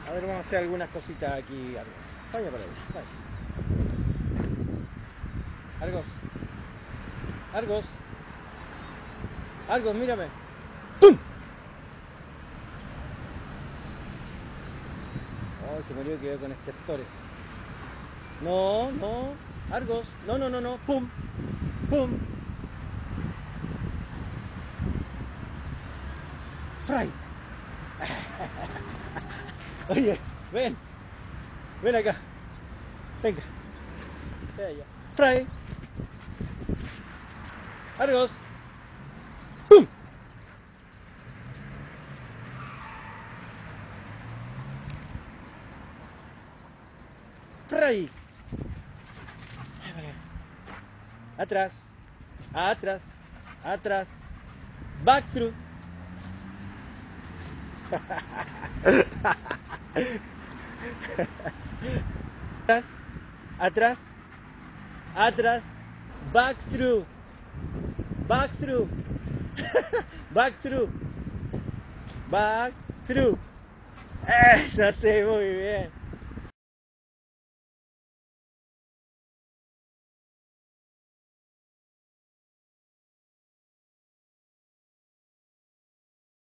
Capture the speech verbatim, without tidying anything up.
A ver, vamos a hacer algunas cositas aquí, Argos. Vaya para allá, vaya. Argos. Argos. Argos, mírame. ¡Tum! Oh, se murió y quedó con estertores. No, no. Argos. No, no, no, no. ¡Pum! ¡Pum! ¡Fray! Oye, ven. Ven acá. Venga. Ven allá. ¡Fray! Argos. ¡Pum! ¡Fray! Atrás. Atrás. Atrás. Back through. Atrás. Atrás. Atrás. Back through. Back through. Back through. Back through. Eso sí, muy bien.